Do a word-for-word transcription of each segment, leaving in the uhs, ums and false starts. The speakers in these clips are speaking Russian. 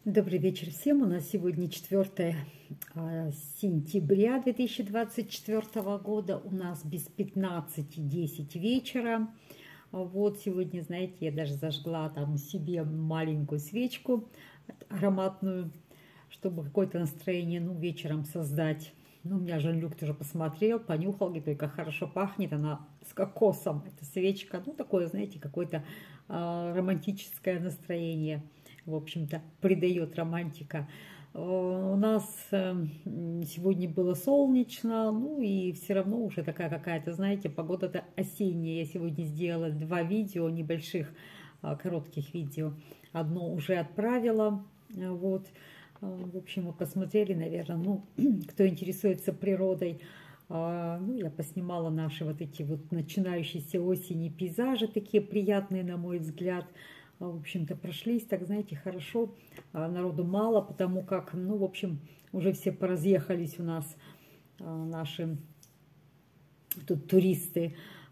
Добрый вечер всем. У нас сегодня четвёртое сентября две тысячи двадцать четвёртого года. У нас без пятнадцати десять вечера. Вот сегодня, знаете, я даже зажгла там себе маленькую свечку ароматную, чтобы какое-то настроение, ну, вечером создать. Ну, у меня Жан-Люк тоже посмотрел, понюхал, говорит, только хорошо пахнет, она с кокосом, эта свечка. Ну, такое, знаете, какое-то э, романтическое настроение, в общем-то, придает романтика. Э, у нас э, сегодня было солнечно, ну, и все равно уже такая какая-то, знаете, погода-то осенняя. Я сегодня сделала два видео, небольших, э, коротких видео. Одно уже отправила, э, вот. В общем, мы посмотрели, наверное, ну, кто интересуется природой, ну, я поснимала наши вот эти вот начинающиеся осени пейзажи, такие приятные, на мой взгляд. В общем-то, прошлись, так, знаете, хорошо, народу мало, потому как, ну, в общем, уже все поразъехались у нас, наши тут туристы.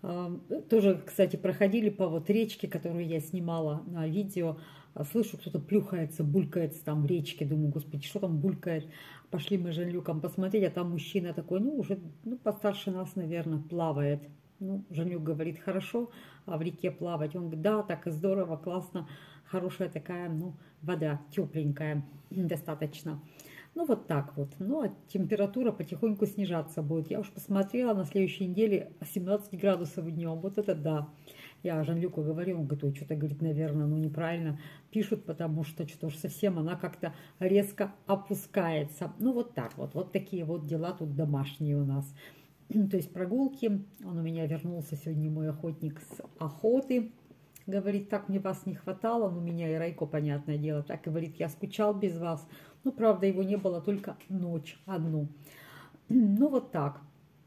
Тоже, кстати, проходили по вот речке, которую я снимала на видео. Слышу, кто-то плюхается, булькается там в речке. Думаю, господи, что там булькает? Пошли мы с Жан-Люком посмотреть, а там мужчина такой, ну, уже ну, постарше нас, наверное, плавает. Ну, Жан-Люк говорит, хорошо в реке плавать. Он говорит, да, так и здорово, классно, хорошая такая, ну, вода, тепленькая, достаточно. Ну, вот так вот. Ну, а температура потихоньку снижаться будет. Я уж посмотрела, на следующей неделе семнадцать градусов днем. Вот это да. Я Жан-Люку говорю, он говорит, ой, что-то, говорит, наверное, ну, неправильно пишут, потому что что-то уж совсем она как-то резко опускается. Ну, вот так вот. Вот такие вот дела тут домашние у нас. То есть прогулки. Он у меня вернулся сегодня, мой охотник, с охоты. Говорит, так мне вас не хватало. Ну, меня и Райко, понятное дело. Так, говорит, я скучал без вас. Ну, правда, его не было только ночь одну. Ну, вот так.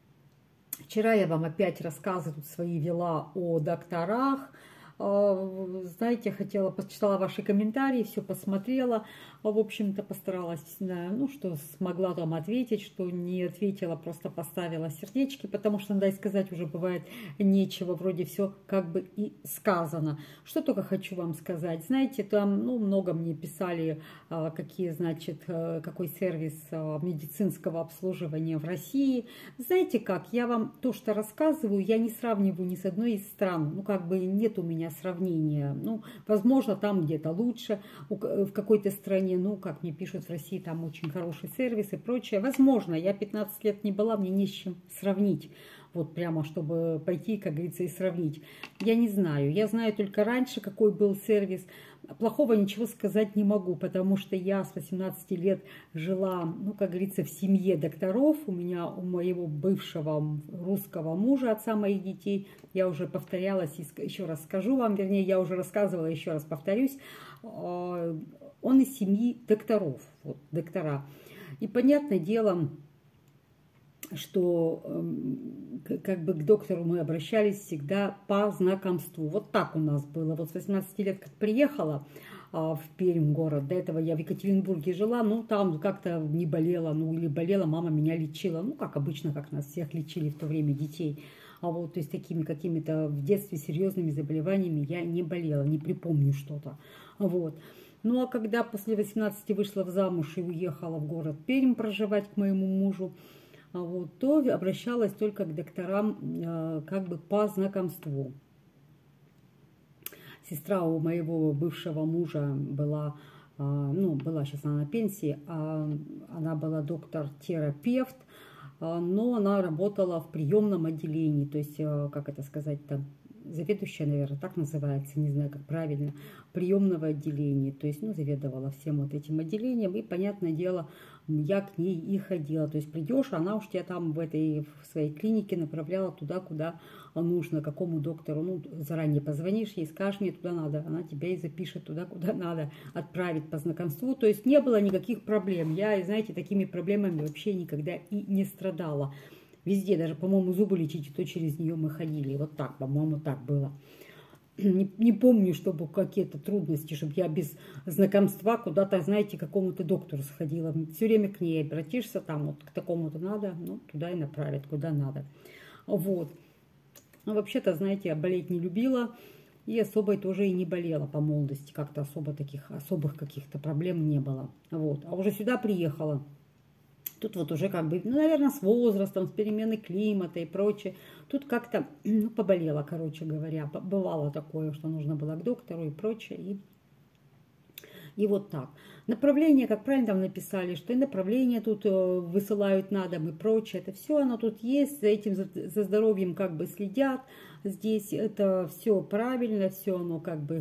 Вчера я вам опять рассказы тут свои вела о докторах. Знаете, хотела, почитала ваши комментарии, все посмотрела. В общем-то, постаралась, ну, что смогла там ответить, что не ответила, просто поставила сердечки, потому что, надо сказать, уже бывает нечего, вроде все как бы и сказано. Что только хочу вам сказать. Знаете, там, ну, много мне писали, какие, значит, какой сервис медицинского обслуживания в России. Знаете как, я вам то, что рассказываю, я не сравниваю ни с одной из стран. Ну, как бы нет у меня сравнения. Ну, возможно, там где-то лучше, в какой-то стране, ну, как мне пишут, в России там очень хороший сервис и прочее. Возможно, я пятнадцать лет не была, мне не с чем сравнить. Вот прямо, чтобы пойти, как говорится, и сравнить. Я не знаю. Я знаю только раньше, какой был сервис. Плохого ничего сказать не могу, потому что я с восемнадцати лет жила, ну, как говорится, в семье докторов. У меня, у моего бывшего русского мужа, отца моих детей, я уже повторялась, еще раз скажу вам, вернее, я уже рассказывала, еще раз повторюсь, он из семьи докторов, вот, доктора. И, понятное дело, что как бы к доктору мы обращались всегда по знакомству. Вот так у нас было. Вот с восемнадцати лет, как приехала в Пермь, город, до этого я в Екатеринбурге жила, ну, там как-то не болела, ну, или болела, мама меня лечила, ну, как обычно, как нас всех лечили в то время, детей. А вот, то есть, такими какими-то в детстве серьезными заболеваниями я не болела, не припомню что-то. Вот. Ну, а когда после восемнадцати вышла в замуж и уехала в город Пермь проживать к моему мужу, вот, то обращалась только к докторам э, как бы по знакомству. Сестра у моего бывшего мужа была, э, ну, была сейчас она на пенсии, а она была доктор-терапевт, э, но она работала в приемном отделении, то есть, э, как это сказать-то, заведующая, наверное, так называется, не знаю, как правильно, приемного отделения, то есть, ну, заведовала всем вот этим отделением, и, понятное дело, я к ней и ходила, то есть придешь, она уж тебя там в этой в своей клинике направляла туда, куда нужно, какому доктору, ну, заранее позвонишь ей, скажешь, мне туда надо, она тебя и запишет туда, куда надо, отправить по знакомству, то есть не было никаких проблем, я, знаете, такими проблемами вообще никогда и не страдала. Везде, даже, по-моему, зубы лечить, и то через нее мы ходили. Вот так, по-моему, так было. Не, не помню, чтобы какие-то трудности, чтобы я без знакомства куда-то, знаете, к какому-то доктору сходила. Все время к ней обратишься, там вот к такому-то надо, ну, туда и направят, куда надо. Вот. Ну, вообще-то, знаете, я болеть не любила. и особо тоже и не болела по молодости, как-то особо таких, особых каких-то проблем не было. Вот. А уже сюда приехала. Тут вот уже как бы, ну, наверное, с возрастом, с переменой климата и прочее. Тут как-то, ну, поболела, короче говоря. Бывало такое, что нужно было к доктору и прочее. И, и вот так. Направление, как правильно там написали, что и направление тут высылают на дом и прочее. Это все оно тут есть, за этим, за, за здоровьем как бы следят. Здесь это все правильно, все оно как бы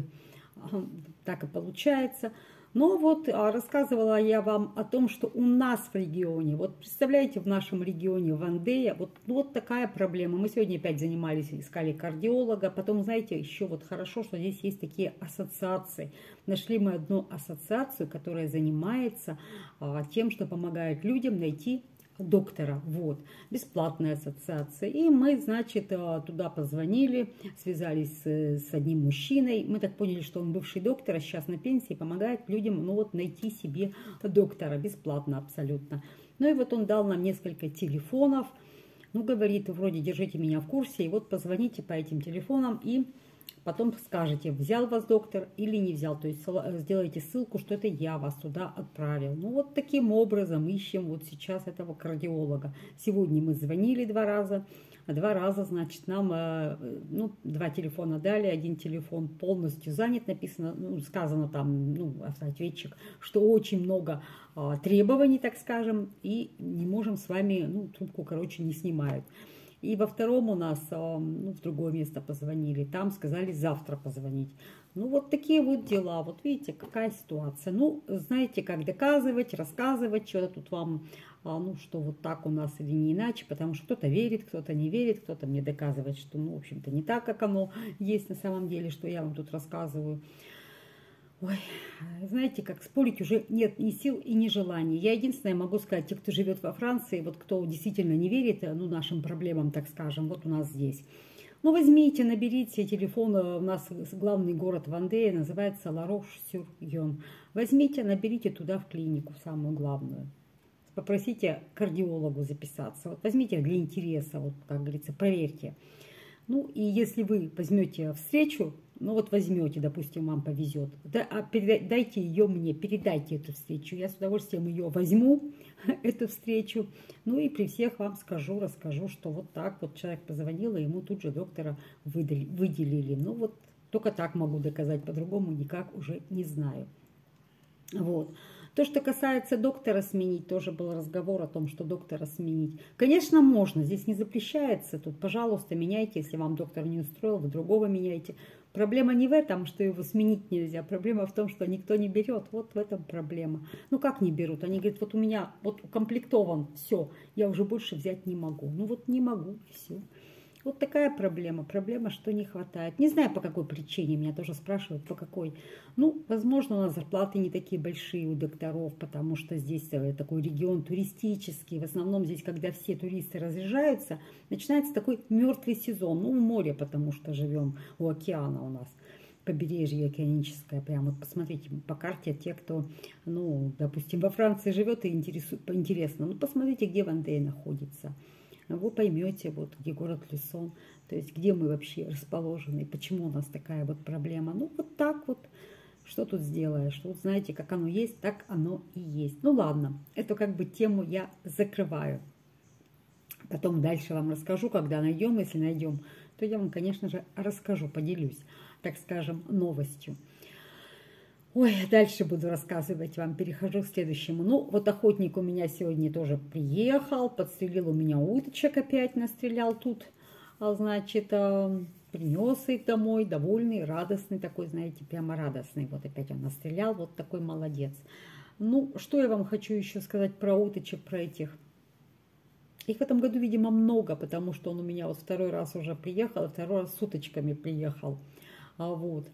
так и получается. Но вот рассказывала я вам о том, что у нас в регионе, вот представляете, в нашем регионе, в Андее, вот, вот такая проблема. Мы сегодня опять занимались, искали кардиолога. Потом, знаете, еще вот хорошо, что здесь есть такие ассоциации. Нашли мы одну ассоциацию, которая занимается а, тем, что помогает людям найти доктора, вот, бесплатная ассоциация. И мы, значит, туда позвонили, связались с одним мужчиной. Мы так поняли, что он бывший доктор, а сейчас на пенсии, помогает людям, ну вот, найти себе доктора, бесплатно абсолютно. Ну и вот он дал нам несколько телефонов, ну, говорит, вроде, держите меня в курсе, и вот позвоните по этим телефонам и потом скажете, взял вас доктор или не взял. То есть сделайте ссылку, что это я вас туда отправил. Ну вот таким образом ищем вот сейчас этого кардиолога. Сегодня мы звонили два раза. Два раза, значит, нам ну, два телефона дали. Один телефон полностью занят. Написано, ну, сказано там, ну, автоответчик, что очень много а, требований, так скажем. И не можем с вами, ну, трубку, короче, не снимают. И во втором у нас, ну, в другое место позвонили, там сказали завтра позвонить. Ну, вот такие вот дела. Вот видите, какая ситуация. Ну, знаете, как доказывать, рассказывать, что-то тут вам, ну, что вот так у нас или не иначе, потому что кто-то верит, кто-то не верит, кто-то мне доказывает, что, ну, в общем-то, не так, как оно есть на самом деле, что я вам тут рассказываю. Ой, знаете, как спорить уже нет ни сил и ни желаний. Я единственное могу сказать, те, кто живет во Франции, вот кто действительно не верит, ну, нашим проблемам, так скажем, вот у нас здесь. Ну, возьмите, наберите телефон, у нас главный город в Андее, называется Ла-Рош-сюр-Йон. Возьмите, наберите туда в клинику, самую главную. Попросите кардиологу записаться. Вот возьмите для интереса, вот, как говорится, проверьте. Ну, и если вы возьмете встречу, ну вот возьмете, допустим, вам повезет, да, а дайте ее мне, передайте эту встречу. Я с удовольствием ее возьму, эту встречу. Ну и при всех вам скажу, расскажу, что вот так вот человек позвонил, и ему тут же доктора выдали, выделили. Ну вот только так могу доказать, по-другому никак уже не знаю. Вот. То, что касается доктора сменить, тоже был разговор о том, что доктора сменить. Конечно, можно, здесь не запрещается. Тут, пожалуйста, меняйте, если вам доктор не устроил, вы другого меняйте. Проблема не в этом, что его сменить нельзя. Проблема в том, что никто не берет. Вот в этом проблема. Ну, как не берут? Они говорят, вот у меня вот укомплектован, все, я уже больше взять не могу. Ну, вот не могу, все. Вот такая проблема. Проблема, что не хватает. Не знаю, по какой причине. Меня тоже спрашивают, по какой. Ну, возможно, у нас зарплаты не такие большие у докторов, потому что здесь такой регион туристический. В основном здесь, когда все туристы разъезжаются, начинается такой мертвый сезон. Ну, у моря, потому что живем у океана у нас. Побережье океаническое. Прямо вот посмотрите по карте, те, кто, ну, допустим, во Франции живет и интересно. Ну, посмотрите, где в Андее находится. Вы поймете, вот, где город Люсон, то есть где мы вообще расположены, почему у нас такая вот проблема. Ну, вот так вот, что тут сделаешь? Вот знаете, как оно есть, так оно и есть. Ну, ладно, эту как бы тему я закрываю. Потом дальше вам расскажу, когда найдем, если найдем, то я вам, конечно же, расскажу, поделюсь, так скажем, новостью. Ой, дальше буду рассказывать вам, перехожу к следующему. Ну, вот охотник у меня сегодня тоже приехал, подстрелил у меня уточек опять, настрелял тут, значит, принес их домой, довольный, радостный такой, знаете, прямо радостный. Вот опять он настрелял, вот такой молодец. Ну, что я вам хочу еще сказать про уточек, про этих. Их в этом году, видимо, много, потому что он у меня вот второй раз уже приехал, а второй раз с уточками приехал. А вот.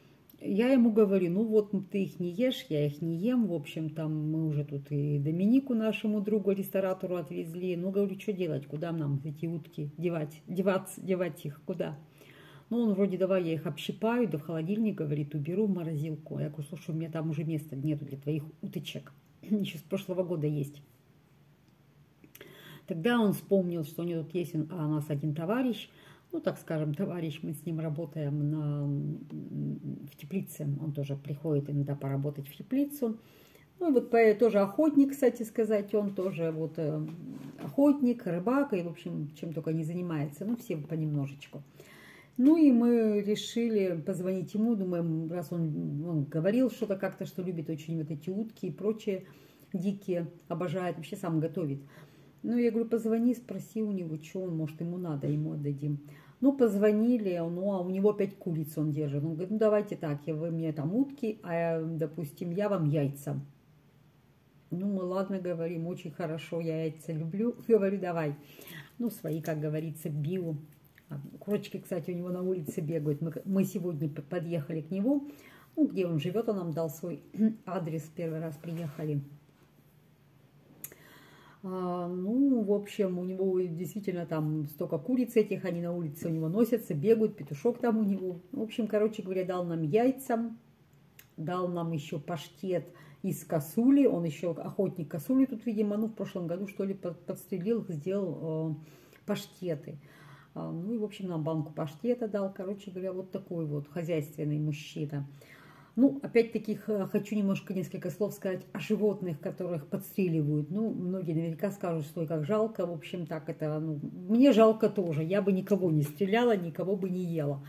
Я ему говорю, ну вот ты их не ешь, я их не ем. В общем, там мы уже тут и Доминику, нашему другу, ресторатору отвезли. Ну, говорю, что делать, куда нам эти утки девать, деваться, девать их, куда? Ну, он вроде, давай я их общипаю, да в холодильник, говорит, уберу в морозилку. Я говорю, слушай, у меня там уже места нету для твоих уточек. Еще с прошлого года есть. Тогда он вспомнил, что у него тут есть, а у нас один товарищ, ну, так скажем, товарищ, мы с ним работаем на, в теплице, он тоже приходит иногда поработать в теплицу. Ну, вот тоже охотник, кстати сказать, он тоже вот охотник, рыбак, и, в общем, чем только не занимается, ну, все понемножечку. Ну, и мы решили позвонить ему, думаем, раз он, он говорил что-то как-то, что любит очень вот эти утки и прочие дикие, обожает, вообще сам готовит. Ну, я говорю, позвони, спроси у него, что он, может, ему надо, ему отдадим. Ну, позвонили, ну, а у него опять куриц он держит. Он говорит, ну, давайте так, вы мне там утки, а, допустим, я вам яйца. Ну, мы, ладно, говорим, очень хорошо, я яйца люблю. Говорю, давай. Ну, свои, как говорится, био. Курочки, кстати, у него на улице бегают. Мы, мы сегодня подъехали к нему, ну, где он живет, он нам дал свой адрес, первый раз приехали. А, ну, в общем, у него действительно там столько куриц этих, они на улице у него носятся, бегают, петушок там у него. В общем, короче говоря, дал нам яйца, дал нам еще паштет из косули, он еще охотник косули тут, видимо, ну, в прошлом году, что ли, подстрелил, сделал э, паштеты. А, ну, и, в общем, нам банку паштета дал, короче говоря, вот такой вот хозяйственный мужчина. Ну, опять-таки, хочу немножко, несколько слов сказать о животных, которых подстреливают. Ну, многие наверняка скажут, что и как жалко, в общем, так это, ну, мне жалко тоже, я бы никого не стреляла, никого бы не ела.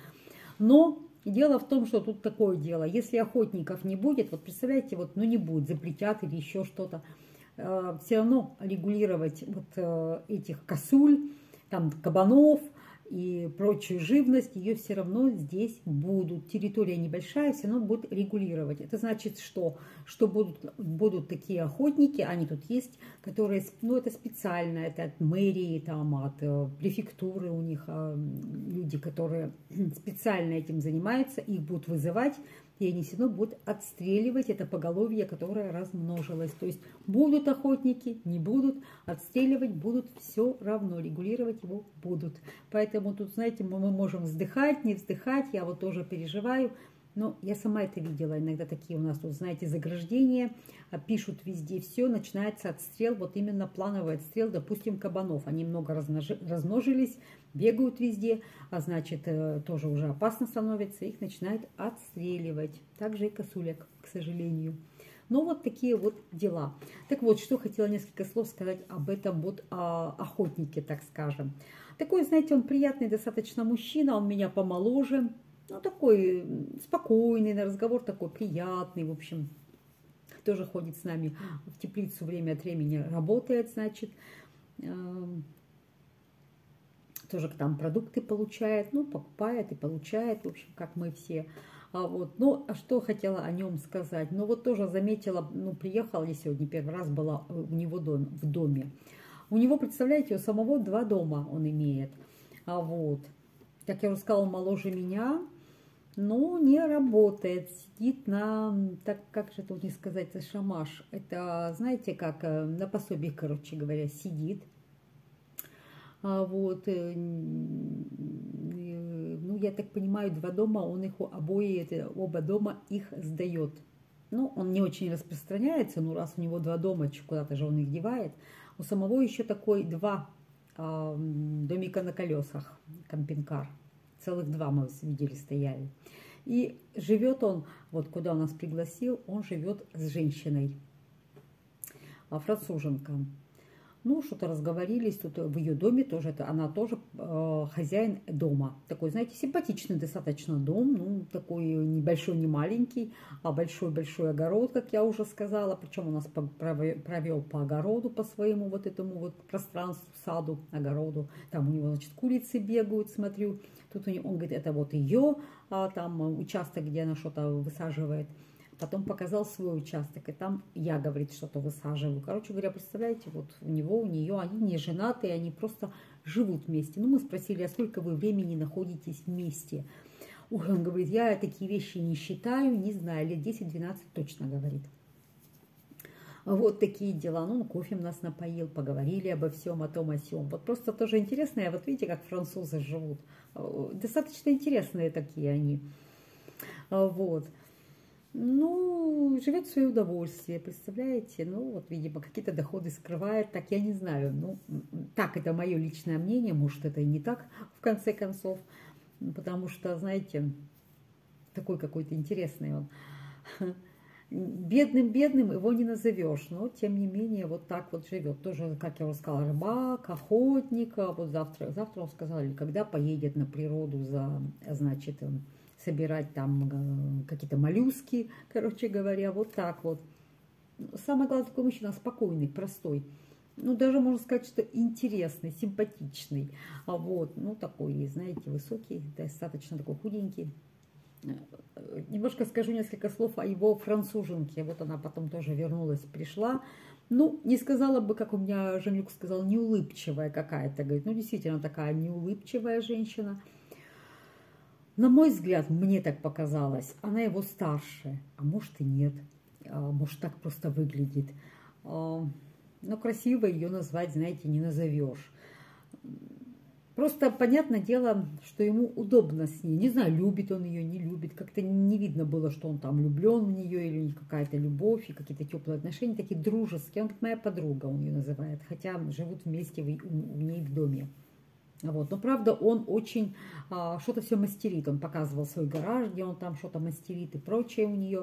Но дело в том, что тут такое дело, если охотников не будет, вот представляете, вот, ну не будет, запретят или еще что-то, э, все равно регулировать вот э, этих косуль, там кабанов и прочую живность, ее все равно здесь будут. Территория небольшая, все равно будут регулировать. Это значит, что, что будут, будут такие охотники, они тут есть, которые, ну это специально, это от мэрии, там, от префектуры у них люди, которые специально этим занимаются, их будут вызывать, и они все равно будут отстреливать это поголовье, которое размножилось. То есть будут охотники, не будут, отстреливать будут, все равно, регулировать его будут. Поэтому тут, знаете, мы можем вздыхать, не вздыхать, я вот тоже переживаю. Но я сама это видела, иногда такие у нас тут, знаете, заграждения, пишут везде все, начинается отстрел, вот именно плановый отстрел, допустим, кабанов. Они много размножились, бегают везде, а значит, тоже уже опасно становится, их начинают отстреливать. Также и косулек, к сожалению. Но вот такие вот дела. Так вот, что хотела несколько слов сказать об этом вот о охотнике, так скажем. Такой, знаете, он приятный достаточно мужчина, он меня помоложе. Ну, такой спокойный, на разговор такой приятный, в общем. Тоже ходит с нами в теплицу время от времени, работает, значит. Тоже там продукты получает, ну, покупает и получает, в общем, как мы все. А вот, ну, а что хотела о нем сказать? Ну, вот тоже заметила, ну, приехала я сегодня, первый раз была у него дом, в доме. У него, представляете, у самого два дома он имеет. А вот, как я уже сказала, моложе меня, но не работает, сидит на, так как же тут не сказать, это шамаш. Это, знаете, как на пособии, короче говоря, сидит. А вот, ну, я так понимаю, два дома, он их обои, это, оба дома их сдает. Ну, он не очень распространяется, но раз у него два дома, куда-то же он их девает. У самого еще такой два а, домика на колесах, кампинг-кар. Целых два мы видели, стояли. И живет он, вот куда он нас пригласил, он живет с женщиной, француженка. Ну, что-то разговорились, тут в ее доме тоже, это, она тоже э, хозяин дома. Такой, знаете, симпатичный достаточно дом, ну, такой небольшой, не маленький, а большой-большой огород, как я уже сказала. Причем у нас провел по огороду, по своему вот этому вот пространству, саду, огороду. Там у него, значит, курицы бегают, смотрю. Тут у него, он говорит, это вот ее, а, там участок, где она что-то высаживает. Потом показал свой участок, и там я, говорит, что-то высаживаю. Короче говоря, представляете, вот у него, у нее, они не женатые, они просто живут вместе. Ну, мы спросили, а сколько вы времени находитесь вместе? Ой, он говорит, я такие вещи не считаю, не знаю, лет десять-двенадцать точно, говорит. Вот такие дела. Ну, кофе нас напоил, поговорили обо всем, о том, о сём. Вот просто тоже интересно, вот видите, как французы живут. Достаточно интересные такие они. Вот. Ну, живет в свое удовольствие, представляете? Ну, вот, видимо, какие-то доходы скрывает, так я не знаю. Ну, так, это мое личное мнение, может, это и не так, в конце концов, потому что, знаете, такой какой-то интересный он. Бедным-бедным его не назовешь, но, тем не менее, вот так вот живет. Тоже, как я уже сказала, рыбак, охотник. А вот завтра, завтра он сказал, или когда поедет на природу за, значит, собирать там какие-то моллюски, короче говоря, вот так вот. Самое главное, такой мужчина спокойный, простой. Ну, даже можно сказать, что интересный, симпатичный. А вот, ну, такой, знаете, высокий, достаточно такой худенький. Немножко скажу несколько слов о его француженке. Вот она потом тоже вернулась, пришла. Ну, не сказала бы, как у меня Женюк сказал, неулыбчивая какая-то. Говорит, ну, действительно, такая неулыбчивая женщина. На мой взгляд, мне так показалось, она его старше, а может и нет, а может так просто выглядит. Но красиво ее назвать, знаете, не назовешь. Просто понятное дело, что ему удобно с ней. Не знаю, любит он ее, не любит. Как-то не видно было, что он там влюблен в нее или у них какая-то любовь и какие-то теплые отношения, такие дружеские. Он как моя подруга, он ее называет, хотя живут вместе у, у ней в доме. Вот. Но правда он очень а, что-то все мастерит. Он показывал свой гараж, где он там что-то мастерит и прочее у нее.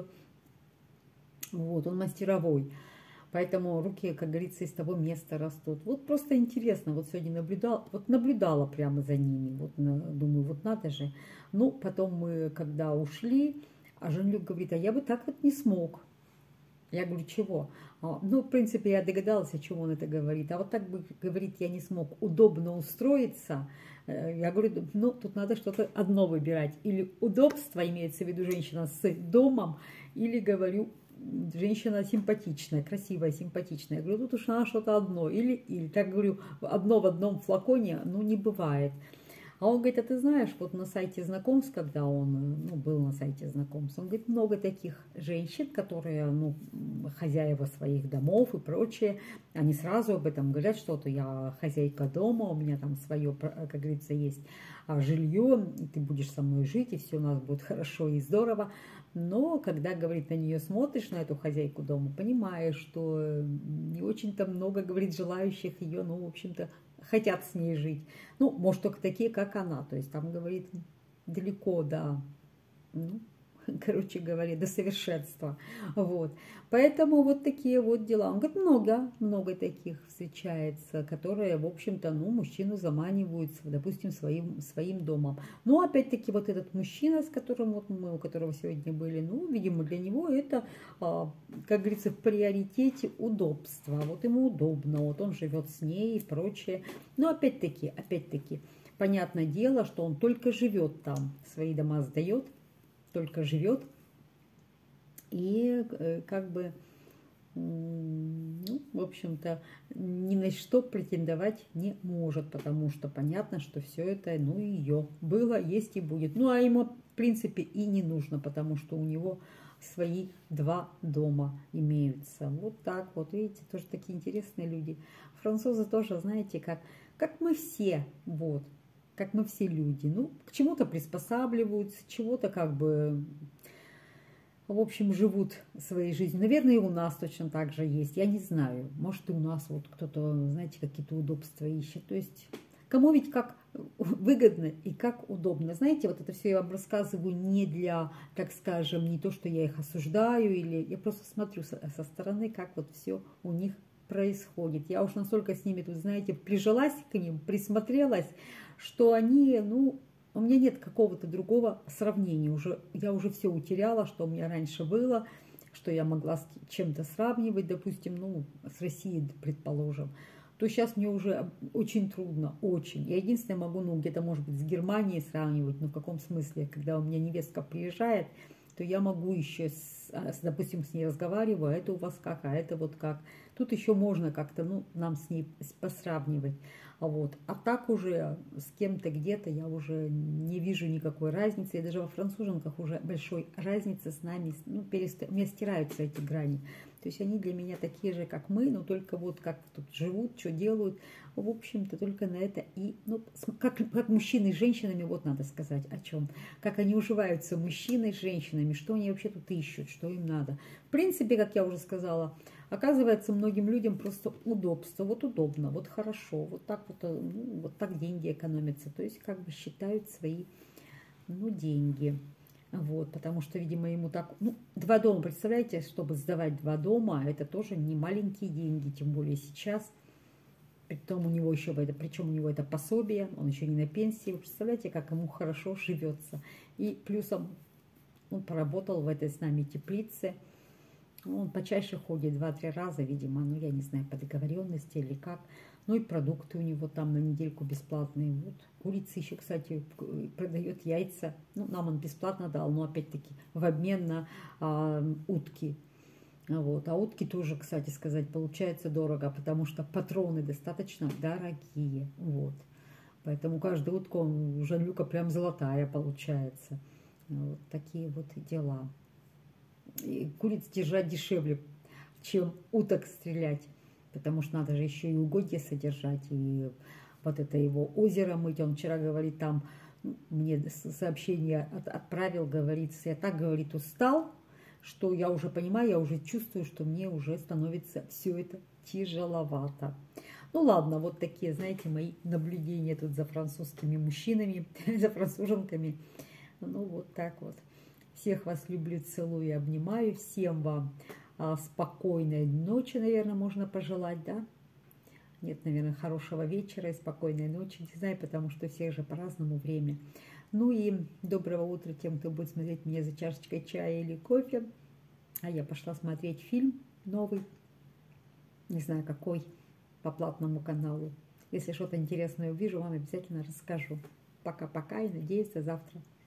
Вот, он мастеровой. Поэтому руки, как говорится, из того места растут. Вот просто интересно. Вот сегодня наблюдала, вот наблюдала прямо за ними. Вот думаю, вот надо же. Ну, потом мы, когда ушли, а Жан-Люк говорит, а я бы так вот не смог. Я говорю, чего? Ну, в принципе, я догадалась, о чем он это говорит. А вот так бы, говорит, я не смог удобно устроиться. Я говорю, ну, тут надо что-то одно выбирать. Или удобство, имеется в виду женщина с домом, или, говорю, женщина симпатичная, красивая, симпатичная. Я говорю, тут уж надо что-то одно. Или, или, так говорю, одно в одном флаконе, ну, не бывает. А он говорит, а ты знаешь, вот на сайте знакомств, когда он, ну, был на сайте знакомств, он говорит, много таких женщин, которые, ну, хозяева своих домов и прочее, они сразу об этом говорят, что то я хозяйка дома, у меня там свое, как говорится, есть жилье, и ты будешь со мной жить, и все у нас будет хорошо и здорово. Но когда, говорит, на нее смотришь, на эту хозяйку дома, понимаешь, что не очень-то много, говорит, желающих ее, ну, в общем-то, хотят с ней жить. Ну, может, только такие, как она. То есть там, говорит, далеко, да. Ну, короче говоря, до совершенства. Вот. Поэтому вот такие вот дела. Он говорит, много, много таких встречается, которые, в общем-то, ну, мужчину заманивают, допустим, своим, своим домом. Но, опять-таки, вот этот мужчина, с которым вот мы, у которого сегодня были, ну, видимо, для него это, как говорится, в приоритете удобства. Вот ему удобно, вот он живет с ней и прочее. Но, опять-таки, опять-таки, понятное дело, что он только живет там, свои дома сдает, только живет и как бы, ну, в общем-то, ни на что претендовать не может, потому что понятно, что все это, ну, ее было, есть и будет. Ну, а ему, в принципе, и не нужно, потому что у него свои два дома имеются. Вот так вот, видите, тоже такие интересные люди. Французы тоже, знаете, как, как мы все, вот, как мы все люди. Ну, к чему-то приспосабливаются, чего-то как бы, в общем, живут своей жизнью. Наверное, и у нас точно так же есть. Я не знаю. Может, и у нас вот кто-то, знаете, какие-то удобства ищет. То есть, кому ведь как выгодно и как удобно. Знаете, вот это все я вам рассказываю не для, так скажем, не то, что я их осуждаю, или я просто смотрю со, со стороны, как вот все у них происходит. Я уж настолько с ними, тут, знаете, прижилась к ним, присмотрелась, что они, ну, у меня нет какого-то другого сравнения. Уже, я уже все утеряла, что у меня раньше было, что я могла с чем-то сравнивать, допустим, ну, с Россией, предположим. То сейчас мне уже очень трудно, очень. Я единственное могу, ну, где-то, может быть, с Германией сравнивать, но в каком смысле? Когда у меня невестка приезжает, то я могу еще, с, допустим, с ней разговариваю, а это у вас как, а это вот как. Тут еще можно как-то, ну, нам с ней посравнивать. А, вот. А так уже с кем-то где-то я уже не вижу никакой разницы. Я даже во француженках уже большой разницы с нами, ну, перест... у меня стираются эти грани. То есть они для меня такие же, как мы, но только вот как тут живут, что делают. В общем-то, только на это и... Ну, как, как мужчины с женщинами, вот надо сказать о чем. Как они уживаются, мужчины с женщинами, что они вообще тут ищут, что им надо. В принципе, как я уже сказала, оказывается, многим людям просто удобство. Вот удобно, вот хорошо, вот так вот, ну, вот так деньги экономятся. То есть как бы считают свои, ну, деньги. Вот, потому что, видимо, ему так... Ну, два дома, представляете, чтобы сдавать два дома, это тоже не маленькие деньги, тем более сейчас. Притом у него еще это, причем у него это пособие, он еще не на пенсии. Вы представляете, как ему хорошо живется. И плюсом он поработал в этой с нами теплице. Он почаще ходит два-три раза, видимо, ну, я не знаю, по договоренности или как. Ну и продукты у него там на недельку бесплатные. Вот. Курица еще, кстати, продает яйца. Ну, нам он бесплатно дал, но опять-таки в обмен на а, утки. Вот. А утки тоже, кстати сказать, получается дорого, потому что патроны достаточно дорогие. Вот. Поэтому каждая утка у Жан-Люка прям золотая получается. Вот такие вот дела. И куриц держать дешевле, чем уток стрелять, потому что надо же еще и угодья содержать, и вот это его озеро мыть. Он вчера говорит, там мне сообщение отправил, говорит, я так, говорит, устал, что я уже понимаю, я уже чувствую, что мне уже становится все это тяжеловато. Ну ладно, вот такие, знаете, мои наблюдения тут за французскими мужчинами, за француженками. Ну вот так вот. Всех вас люблю, целую и обнимаю. Всем вам а, спокойной ночи, наверное, можно пожелать, да? Нет, наверное, хорошего вечера и спокойной ночи. Не знаю, потому что у всех же по-разному время. Ну и доброго утра тем, кто будет смотреть меня за чашечкой чая или кофе. А я пошла смотреть фильм новый, не знаю какой, по платному каналу. Если что-то интересное увижу, вам обязательно расскажу. Пока-пока и надеюсь, до завтра.